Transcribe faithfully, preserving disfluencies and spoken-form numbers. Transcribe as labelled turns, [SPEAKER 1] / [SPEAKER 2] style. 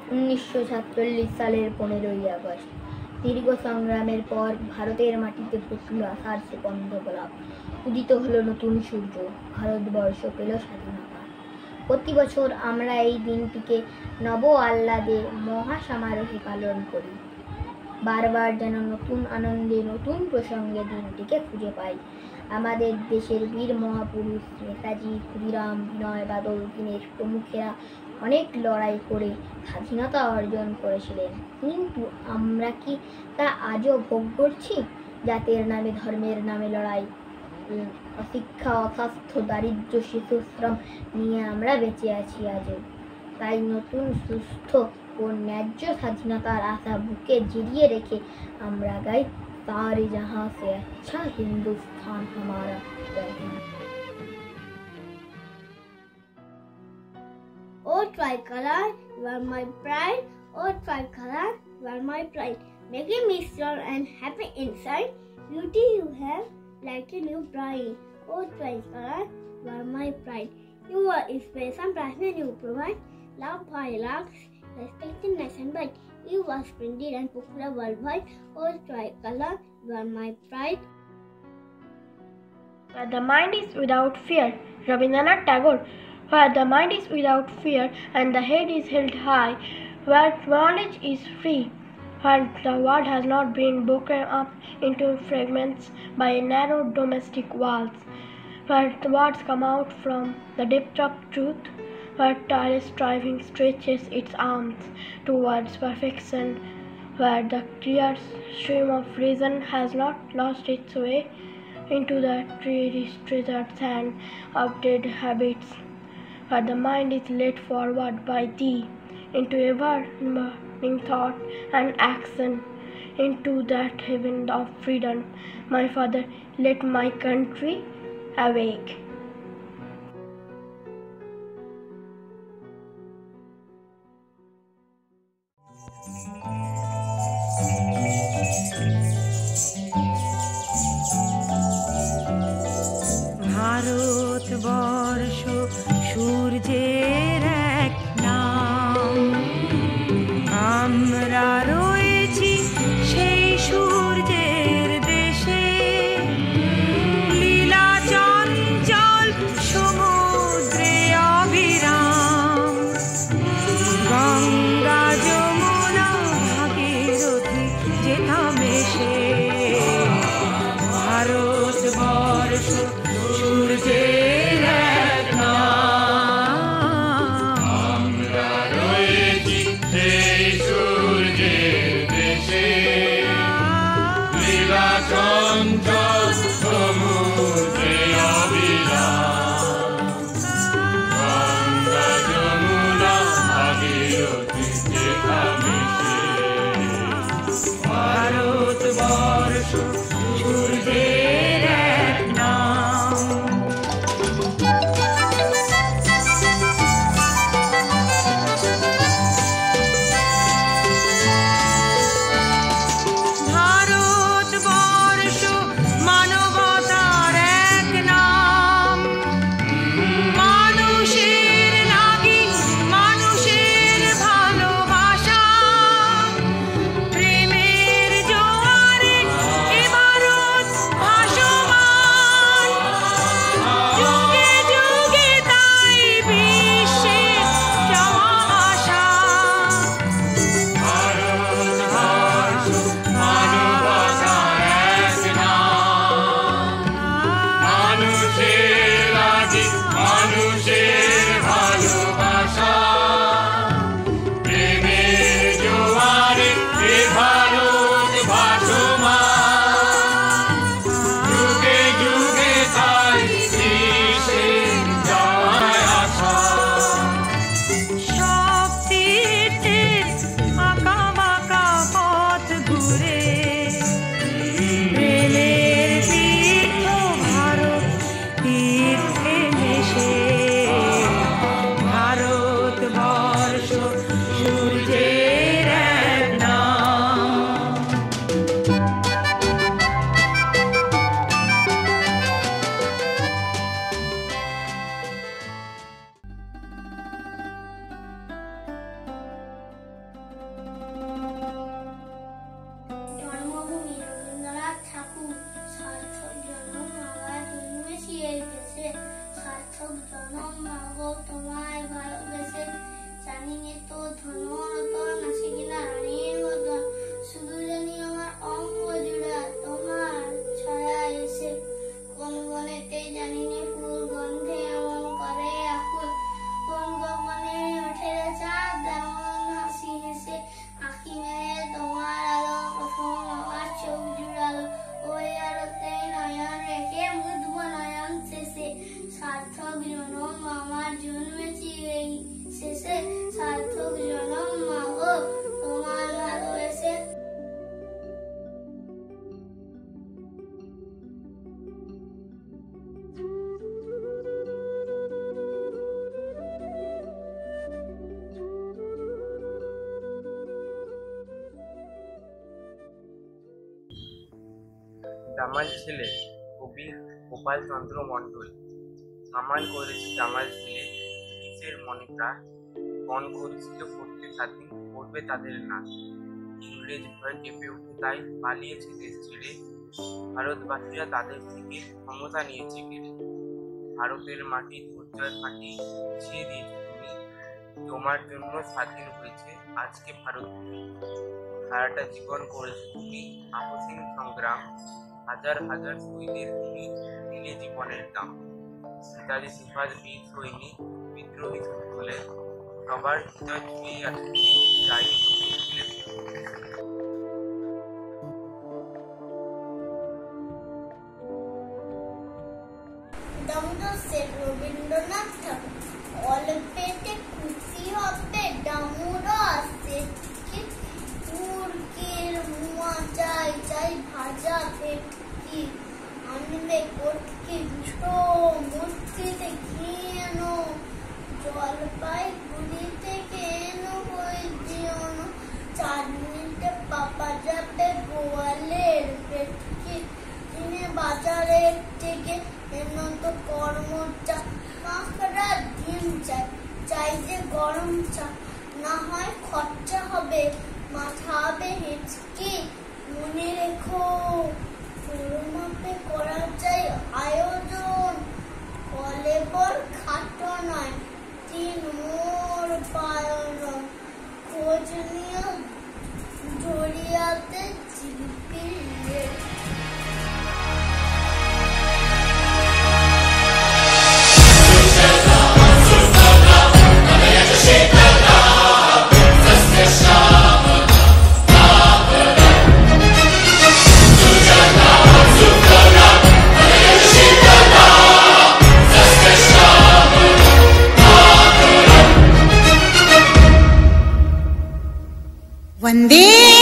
[SPEAKER 1] উনিশশো সাতচল্লিশ সালের পনেরোই আগস্ট দীর্ঘ সংগ্রামের পর ভারতের মাটিতে ফুটল আশার সুগন্ধ গোলাপ। উদিত হলো নতুন সূর্য, ভারতবর্ষ পেল স্বাধীনতা। প্রতি বছর আমরা এই দিনটিকে নব আহ্লাদে মহা সমারোহে পালন করি। বারবার যেন নতুন আনন্দে নতুন প্রসঙ্গে দিনটিকে খুঁজে পাই। আমাদের দেশের বীর মহাপুরুষ নেতাজি, ক্ষুদিরাম, বিনয় বাদল, দীনেশ প্রমুখেরা অনেক লড়াই করে স্বাধীনতা অর্জন করেছিলেন, কিন্তু আমরা কি তা আজও ভোগ করছি? জাতের নামে, ধর্মের নামে লড়াই, অশিক্ষা, অস্বাস্থ্য, দারিদ্র্য, শিশুশ্রম নিয়ে আমরা বেঁচে আছি আজও। তাই নতুন, সুস্থ ও ন্যায্য স্বাধীনতার আশা বুকে জিরিয়ে রেখে আমরা গাই, सारे जहां से अच्छा हिंदुस्तान हमारा।
[SPEAKER 2] Oh tricolor, you are my pride. Oh tricolor, you are my pride. Making me strong and happy inside. Beauty you have like a new bride. Oh tricolor, you are my pride. You are space and brightness you provide. Love by love, respect in nation but you are splendid and popular worldwide. Oh tricolor, you are my pride.
[SPEAKER 3] Where the mind is without fear, Rabindranath Tagore. Where the mind is without fear and the head is held high, where knowledge is free, where the world has not been broken up into fragments by narrow domestic walls, where the words come out from the depth of truth, where tireless striving stretches its arms towards perfection, where the clear stream of reason has not lost its way into the treasured sand of dead habits, where the mind is led forward by thee into ever-morning thought and action, into that heaven of freedom. My Father, let my country awake.
[SPEAKER 4] Bharatvarsha সূর্যের এক নাম, আমরা রয়েছি সেই সূর্যের দেশে। লীলা চঞ্চল সমুদ্রে অবিরাম, গঙ্গা যমুনা ভাগীরথী যেতাম এসে। ভারতবর্ষ সূর্যের এক নাম, আমরা রয়েছি সেই সূর্য
[SPEAKER 2] তো ধনরতন আছে কিনা রানীর মতন, শুধু জানি আমার অঙ্গ জুড়া তোমার ছায়া এসে কোন গনেতে জানি নে ফুল গন্ধে এমন করে আকুল, কোন গগনে ওঠে চাঁদ এমন হাসি হেসে আঁখি মেরে তোমার আলো প্রথম আমার চোখ জুড়ালো, ওই আলোতে নয়ন রেখে বুঝবো নয়ন শেষে সার্থক জনম আমার জন্মেছি এই শেষে, সার্থক জনম মাগো তোমার ভালোবেসে।
[SPEAKER 5] জামাল ছেলে কবি গোপাল চন্দ্র মণ্ডল। সামাল করেছে জামাল ছেলে নিজের মনে প্রাণ, মন করেছিল করতে স্বাধীন করবে তাদের না, ইংরেজ ভয়ে কেঁপে উঠে তাই পালিয়েছে দেশ ছেড়ে, ভারতবাসীরা তাদের থেকে ক্ষমতা নিয়েছে কেড়ে, ভারতের মাটি ধৈর্যের মাটি ছিঁড়ে দিয়েছে তুমি, তোমার জন্য স্বাধীন হয়েছে আজকে ভারত। সারাটা জীবন করেছে তুমি আপসীন সংগ্রাম, হাজার হাজার শহীদের তুমি দিলে জীবনের দাম, নেতাজি সুভাষ বীর সৈনিক বিদ্রোহী সকলে সবার হৃদয় ছুঁয়ে আছে তুমি, যাইনি তুমি ভুলে।
[SPEAKER 2] দামোদর শেঠ রবীন্দ্রনাথ ঠাকুর, অল্পেতে খুশি হবে দামোদর শেঠকে, মুরগির মুয়া চাই চাই ভাজা ভেটকি, আনবে কটকি দুটো মুরগিতে ঘিয়েনো, জলপাইগুড়িতে কেনো বই দিওনো, চাটনিতে পাপা যাবে গোয়ালের ভেটকি, কিনে বাজারের থেকে এনো তো কর্মচা, মাখরা ডিম চাই চাই যে গরম চা, না হয় খরচা হবে মাথা হবে হেঁচকি, মনে রেখো মাপে করা চাই আয়োজন, কলেবর খাটো নয় তিন মোর পায়ন, খোঁজ নিয়ে জড়িয়াতে জিলিপি।
[SPEAKER 6] वंदे